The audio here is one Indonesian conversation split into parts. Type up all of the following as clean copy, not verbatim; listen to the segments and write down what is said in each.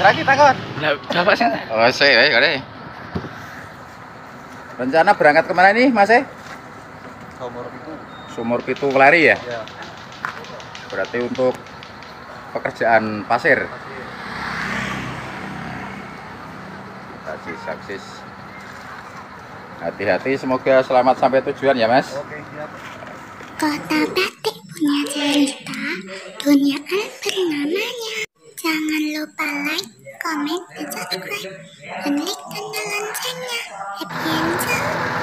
lagi takut. Lah, bapak sih. Oh, saya kali. Rencana berangkat kemana nih, Mas? Sumur Pitu Kelari ya? Ya. Berarti untuk pekerjaan pasir. Saksis. Hati-hati, semoga selamat sampai tujuan ya, Mas. Oke, siap. Kota Batik punya cerita, dunia Albert namanya. Jangan lupa like, comment, dan subscribe, dan klik tanda loncengnya. Happy Angel.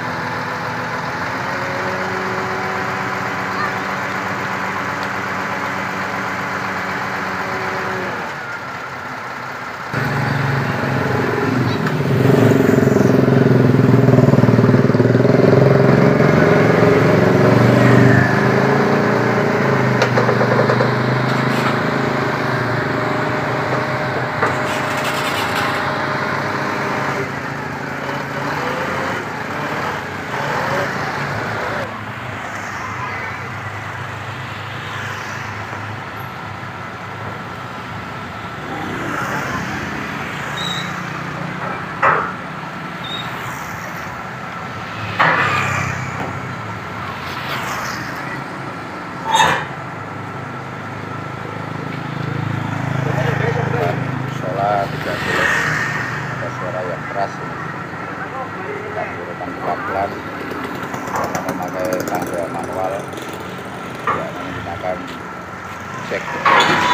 Tidak boleh ada suara yang keras ini. Kita turunkan pelan-pelan karena memakai tangga manual, tidak menggunakan jack brake.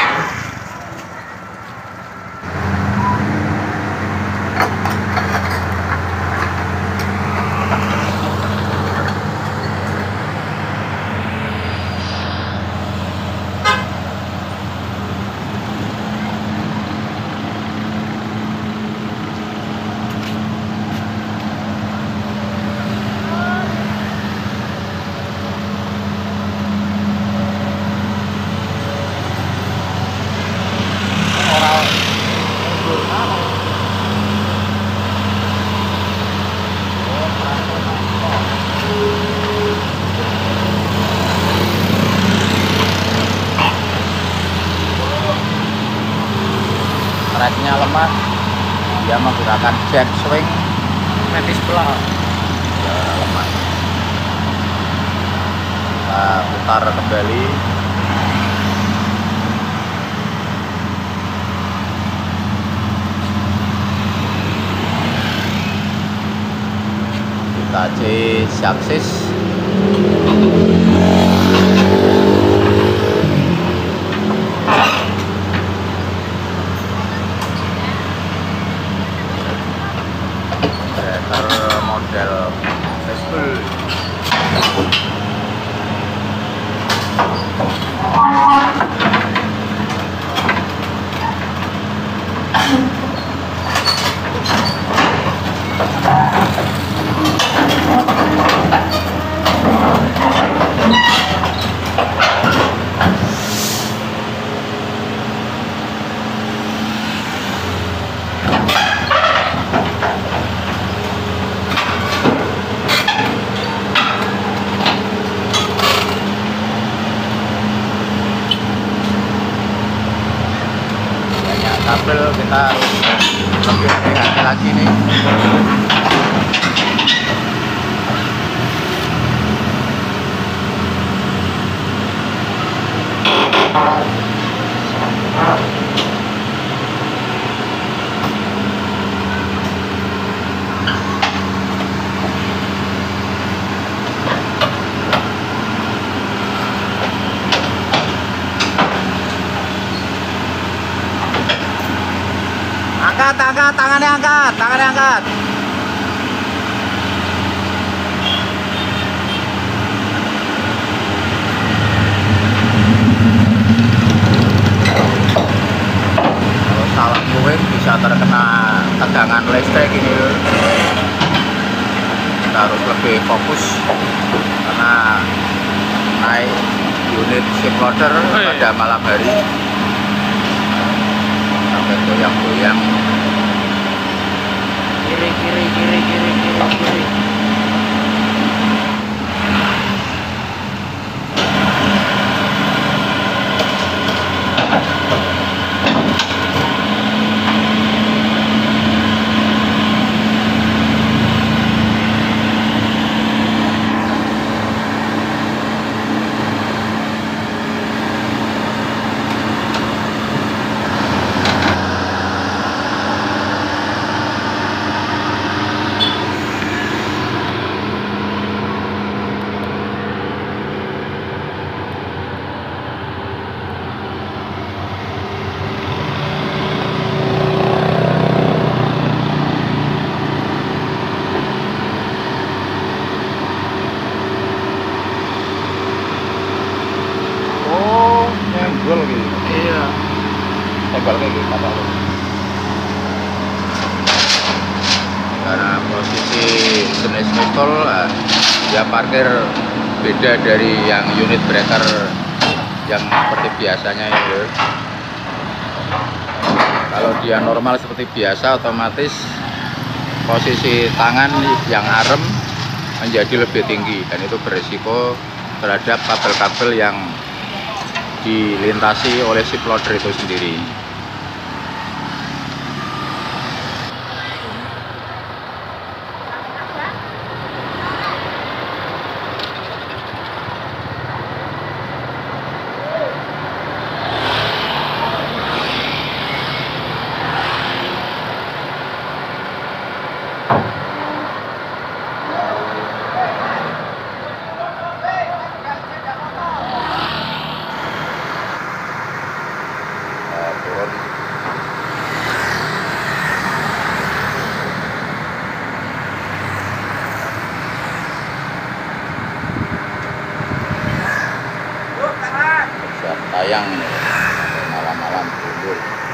Treknya lemah, dia menggunakan jack swing Metis pelan. ya, lemah. Kita putar kembali. Kita C aksis. Model Vespa. Kabel kita harus lebih hati-hati lagi nih. Angkat, tangannya angkat. Kalau salah kuing bisa terkena tegangan listrik ini. Kita harus lebih fokus karena naik unit ship loader pada malam hari sampai goyang-goyang. Kiri. Coba lagi apa? Karena posisi jenis pistol dia parkir beda dari yang unit breaker yang seperti biasanya itu. Kalau dia normal seperti biasa, otomatis posisi tangan yang arem menjadi lebih tinggi dan itu berisiko terhadap kabel-kabel yang dilintasi oleh si loader itu sendiri. Turun. Siap tayang ini malam-malam tidur.